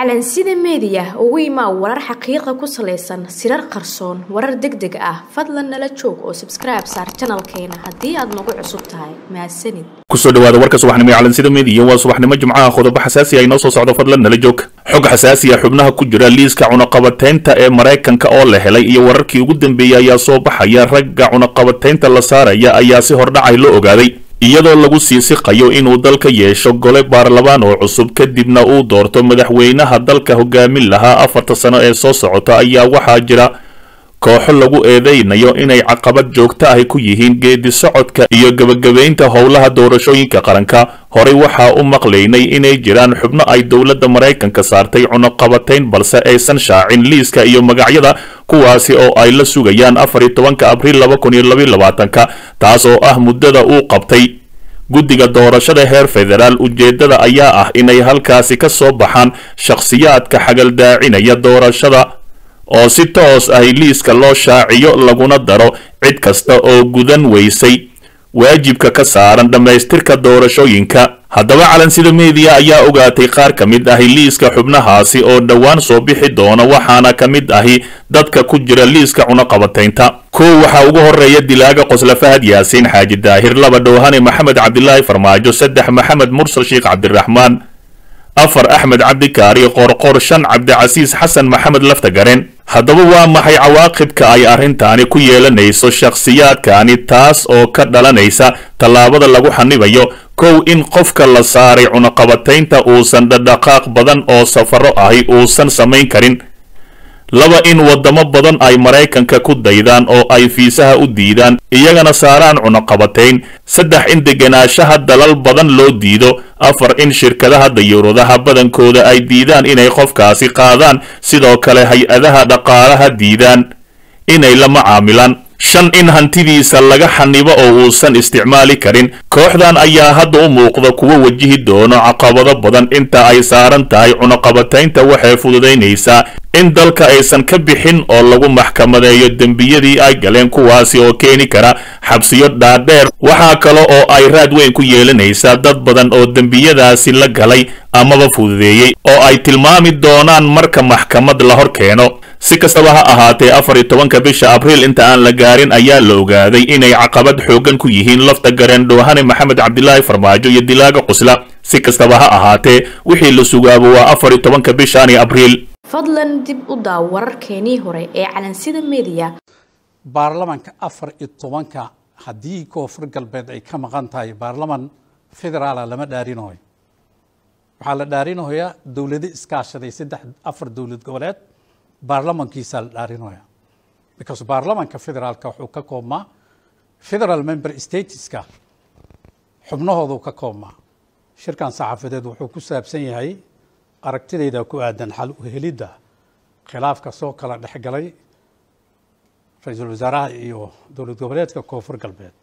calansida media ugu imaa warar xaqiiqo ku saleysan sirar qarsoon warar degdeg ah fadlan nala joog oo subscribe saar channelkeena hadii aad nagu cusub tahay mahadsanid kusoo dhawaada warka subaxnimo calansida media waa subaxnimo jimcaha qodobo xasaasi ah inoo soo socdo fadlan nala joog xog xasaasi ah xubnaha ku jira liiska cunaqabateynta ee Mareykanka oo la helay iyo wararkii ugu dambeeyay ayaa soo baxaya ragga cunaqabateynta la saaraya ayaa si hordhacay loo ogaaday iyadoo lagu siisiqayo inuu dalka yeesho gole baarlamaan oo cusub kadibna uu doorto madaxweynaha dalka hogaamin lahaa 4 sano ee soo socota ayaa waxaa jira kooxo lagu eedeynayo inay caqabad joogto ah ku yihiin geedi socodka iyo gabagabeynta howlaha doorashooyinka qaranka horey waxaa u maqleynay inay jiraan xubno ay dawladda Mareykanka saartay cunaqabateyn balse aysan shaacin liiska iyo magacyada kuwaasi oo ay la sugayaan 14 Abriil 2022 taas oo ah muddada uu qabtay guddiga doorashada heer federaal ujeedada ayaa ah inay halkaasi ka soo baxaan shakhsiyaadka xagaldaacinaya doorashada oo si toos ah liiska loo shaaciyo laguna daro cid kasta oo gudan weysay waajibka ka saaran dhamaystirka doorashooyinka haddaba calansida media ayaa ogaatay qaar ka mid ah liiska xubnahaasi oo dhawaan soo bixi doona waxaana ka mid ah dadka ku jira liiska cunaqabateynta waxa ugu horeeya dilaaga qosla Fahad Yaasiin Xaaji Daahir laba Doohane Maxamed Cabdilaahi Farmaajo 3 Maxamed Mursal Sheekh Cabdiraxmaan 4 Axmed Cabdi Kaari Qorqor 5 Cabdi Casiis Xasan Maxamed Laftagaren haddaba waa maxay cawaaqibka ay arrintaani ku yeelanayso shakhsiyaadkani taas oo ka dhalanaysa talaabada lagu xanibayo in qofka la saaray cunaqabateynta uusan dhaqaaq badan oo safaro ahi uusan samayn karin laba in wadamo badan ay Mareykanka ku daydaan oo ay fiisaha u diidaan iyagana saaraan cunaqabateyn 3 in deganaanshaha dalal badan loo diido 4 in shirkadaha dayuuradaha badankooda ay diidaan inay qofkaasi qaadaan sidoo kale hay-adaha dhaqaalaha diidaan inay la macaamilaan 5 in hantidiisa laga xanibo oo uusan isticmaali karin kooxdan ayaa hadda u muuqda kuwa wajihi doono caqabado badan inta ay saaran tahay cunaqabateynta waxay fududeynaysaa in dalka aysan ka bixin oo lagu maxkamadeeyo dambiyadii ay galeen kuwaasi oo keeni kara xabsiyo dhaadheer waxa kale oo ay raad weyn ku yeelanaysaa dad badan oo dambiyadaasi la galay amaba fududeeyay oo ay tilmaami doonaan marka maxkamad la hor keeno si kastaba ha ahaatee 14 bisha Abriil inta aan la gaarin ayaa la ogaaday inay caqabad xoogan ku yihiin Laftagaren Doohane Maxamed Cabdilaahi Farmaajo iyo dilaaga qosla si kastaba ha ahaatee wixii la sugaabo waa 14 bisha Abriil fadlan dib u daaw wararkeenii hore ee calansida media baarlamaanka 14 hadii koonfur galbeed ay ka maqan tahay baarlamaan federaal lama dhaarinayo waxa la dhaarinayaa dawladda iskaashaday 4 dawlad goboleed baarlamaankiisa la dhaarinayaa because baarlamaanka federaalka wuxuu ka koobmaa federal member stateska xubnahoodu ka koobmaa shirkan saxaafadeed wuxuu ku saabsan yahay aragtidayda ku aadan xal u helidda khilaafka soo kala dhaxgalay ra'iisul wasaaraha iyo dawlad goboleedka koonfur galbeed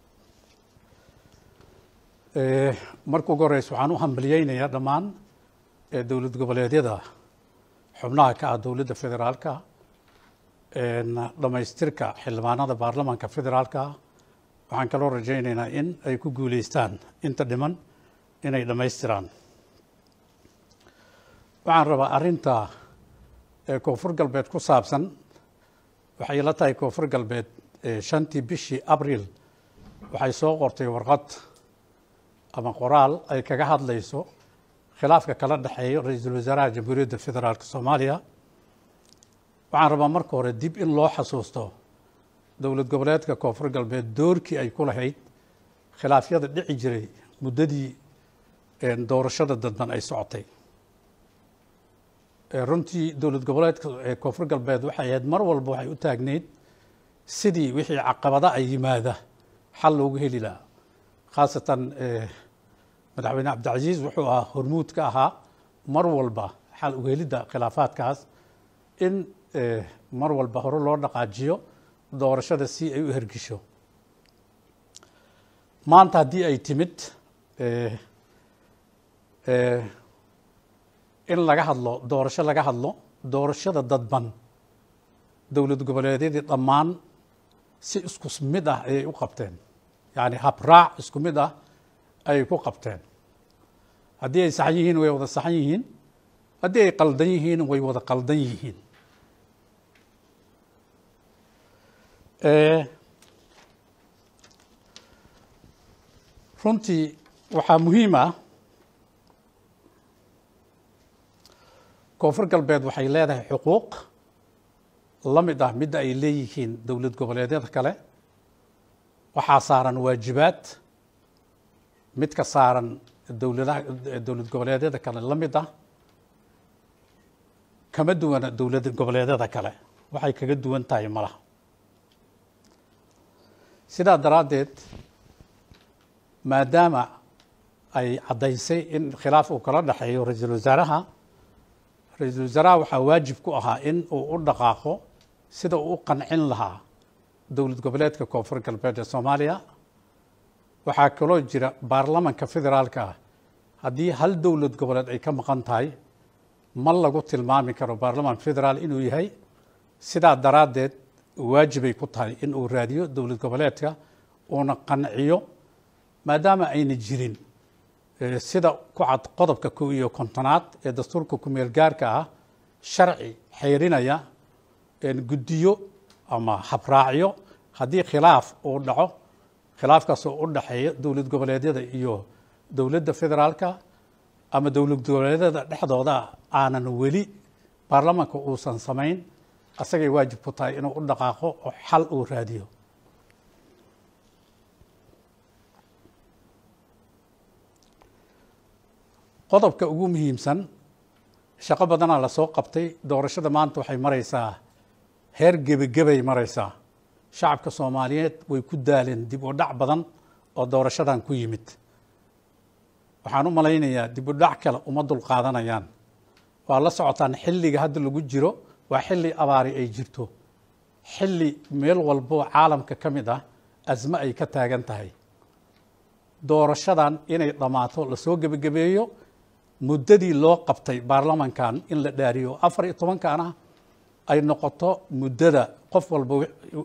markuu goreys waxaan u hambaliyeynayaa dhammaan dawlad goboleedyada xubnaha ka ah dawladda federaalka dhamaystirka xildhibaanada baarlamaanka federaalka waxaan kaloo rajaynaynaa in ay ku guuleystaan inta dhiman inay dhamaystiraan waxaan rabaa arrinta koonfur galbeed ku saabsan waxay la tahay koonfur galbeed 5 bishii Abriil waxay soo qortay warqad ama qoraal ay kaga hadlayso khilaafka kala dhaxeeyo ra'iisul wasaaraha jamhuuriyadda federaalka Soomaaliya waxaan rabaa marka hore dib in loo xasuusto dawlad goboleedka koonfur galbeed doorkii ay ku lahayd khilaafyada dhici jiray muddadii doorashada dadban ay socotay runtii dawlad goboleedka koonfur galbeed waxay ahayd mar walba waxay u taagneyd sidii wixii caqabada ay yimaada xal loogu heli lahaa khaasatan madaxweyne Cabdicasiis wuxuu ahaa hormuud ka ahaa mar walba xal u helidda khilaafaadkaas in mar walba hore loo dhaqaajiyo doorashada si ay u hergisho maanta haddii ay timid in laga hadlo doorashada dadban dawlad goboleedyadii dhammaan si isku mid ah ay u qabteen yani habraac isku mid ah ay ku qabteen haddii ay saxan yihiin way wada saxan yihiin haddii ay qaldan yihiin way wada qaldan yihiin. runtii waxaa muhiim ah koonfur galbeed waxay leedahay xuquuq la mid ah midda ay leeyihiin dowlad goboleedyada kale. waxaa saaran waajibaad midka saaran dowlad goboleedyada kale la mid ah, kama duwana dowlad goboleedyada kale. waxay kaga duwan tahay malaha. sidaa daraaddeed maadaama ay caddaysay in khilaaf uu kala dhexeeyo ra-iisul wasaaraha waxaa waajib ku ahaa in uu u dhaqaaqo sida uu u qancin lahaa dowlad goboleedka koonfur galbeed ee Soomaaliya. waxaa kaloo jira baarlamanka federaalka ah haddii hal dowlad goboleed ay ka maqan tahay ma lagu tilmaami karo baarlaman federaal inuu yahay. sidaa daraaddeed waajibay ku tahay in uu raadiyo dowlad goboleedka uuna qanciyo, maadaama ayna jirin sida ku cad qodobka 51 ee dastuurka ku-meel gaarka ah sharci xeerinaya guddiyo ama habraacyo haddii khilaaf uu dhaco, khilaafkaasoo u dhaxeeya dowlad goboleedyada iyo dowladda federaalka ama dowlad goboleedyada dhexdooda aanan weli baarlamanka uusan samayn, asagay waajib ku tahay inuu u dhaqaaqo oo xal uu raadiyo. qodobka ugu muhiimsan, shaqo badanaa la soo qabtay. doorashada maanta waxay maraysaa heer gebagabay maraysaa. shacabka Soomaaliyeed way ku daaleen dib u dhac badan oo doorashadan ku yimid. waxaan u malaynayaa dib u dhac kale uma dul qaadanayaan. waa la socotaan xilliga hadda lagu jiro waa xilli abaari ay jirto, xilli meel walbo caalamka ka mid ah asma ay ka taagan tahay. doorashadan inay dhammaato la soo gebagabeeyo, muddadii loo qabtay baarlamankan in la dhaariyo 14-kana ay noqoto muddada qof walba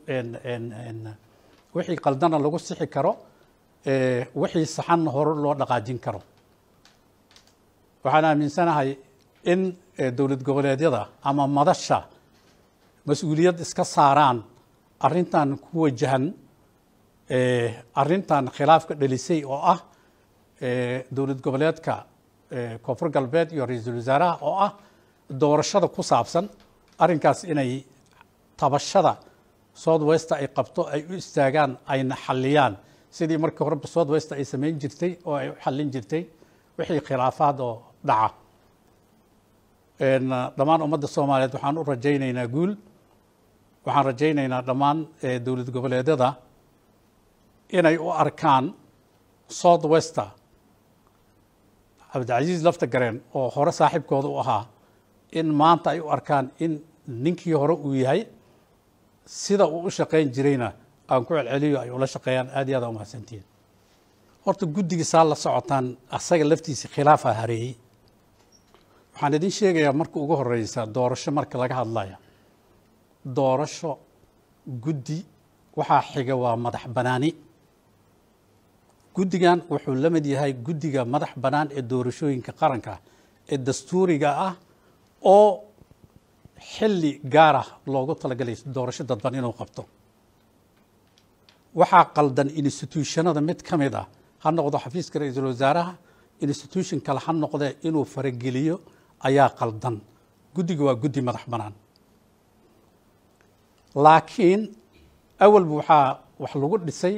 wixii qaldana lagu sixi karo, wixii saxan hore loo dhaqaajin karo. waxaan aaminsanahay in dowlad goboleedyada ama madasha mas-uuliyad iska saaraan arrintan ku wajahan arrintan khilaafka dhalisay oo ah dowlad goboleedka koonfur galbeed iyo ra-iisul wasaaraha oo ah doorashada ku saabsan. arrinkaas inay tabashada South West ay qabto ay u istaagaan ayna xalliyaan sidii markii hore South West ay samayn jirtay oo ay u xallin jirtay wixii khilaafaad oo dhaca. dhammaan ummadda Soomaaliyeed waxaan u rajaynaynaa guul. waxaan rajaynaynaa dhammaan dowlad goboleedyada inay u arkaan South West Cabdicasiis Laftagareen oo hore saaxiibkooda u ahaa in maanta ay u arkaan in ninkii hore uu yahay, sida uu u shaqayn jirayna aan ku celceliyo ay ula shaqeeyaan. aad iyo aad u mahadsantihiin. horta guddiga saa la socotaan asaga laftiisa khilaafa hareeyey. waxaan idin sheegayaa marka ugu horeysa doorasho marka laga hadlaya, doorasho guddi waxaa xiga waa madax banaani. guddigan wuxuu la mid yahay guddiga madax bannaan ee doorashooyinka qaranka ee dastuuriga ah oo xilli gaar ah loogu talagalay doorasho dadban inuu qabto. waxaa qaldan institutionada mid ka mid ah, ha noqdo xafiiska ra-iisul wasaaraha, institution kale ha noqdee inuu farageliyo ayaa qaldan. guddiga waa guddi madax bannaan. laakiin awalba waxaa wax lagu dhisay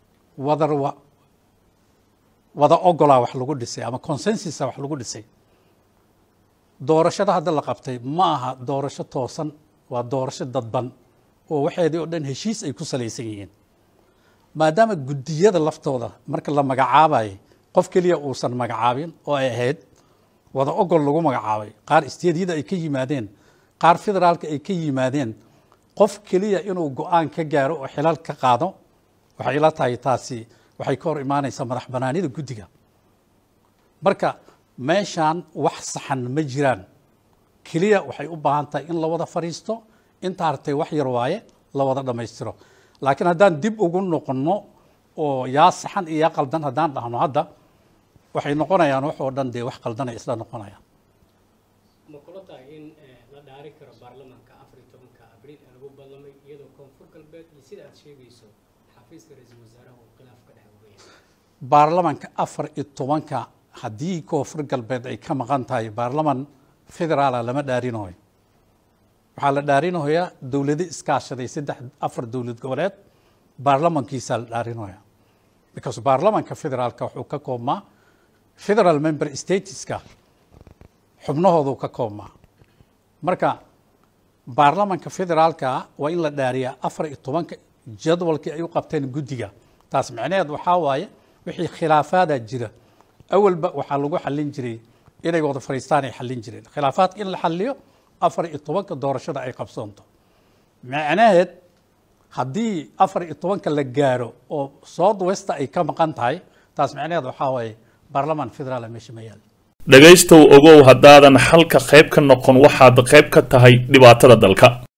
wada ogolaa wax lagu dhisay ama consensusa wax lagu dhisay. doorashada hadda la qabtay ma aha doorasho toosan, waa doorasho dadban oo waxeedii oo dhan heshiis ay ku salaysan yihiin. maadaama guddiyada laftooda marka la magacaabayay qof keliya uusan magacaabin oo ay ahayd wada ogol lagu magacaabay, qaar isteedyada ay ka yimaadeen, qaar federaalka ay ka yimaadeen, qof keliya inuu go-aan ka gaaro oo xilal ka qaado, waxay ila tahay taasi waxay ka hor imaanaysaa madax bannaanida guddiga. marka meeshaan wax saxan ma jiraan, keliya waxay u baahan tahay in la wada fadhiisto. inta hartay wax yar waaye la wada dhammaystiro. laakiin haddaan dib ugu noqonno oo yaa saxan iyo yaa qaldan haddaan dhahno hadda waxay noqonayaan wax oo dhan dee wax qaldanay isla noqonayaan. مقولة إن لا داري كرا برلمان كأفريقيا طبعا كأبريل أنا بقول برلمان يدو كونفور قلبت يصير أشياء بيسو حفيز كرئيس الوزراء وخلاف كده هوية برلمان كأفريقيا طبعا كهدي كونفور قلبت أي كم غنتاي برلمان فدرال لما دارينه وحال دارينه هي دولة إسكاشة سدح أفر دولة قولات برلمان كيسال دارينه because برلمان كفدرال كحكومة federal member states ka xubnahoodu ka koobmaa marka baarlamaanka federaalka waa in la dhaariyaa 14 jadwalkii ay u qabteen guddiga taas macnaheedu waxaa waaye wixii khilaafaada jira awalba waxaa lagu xallin jiray inay wada fariistaan ay xallin jireen khilaafaadka in la xalliyo 14 doorashada ay qabsoonto macnaheed haddii 14 la gaaro oo south west ay ka maqan tahay taas macnaheedu waxaa waaye برلمان فدرال مش ميال dhagaystow ogow haddaadan xalka qayb ka noqon waxaad qayb ka tahay dhibaatada dalka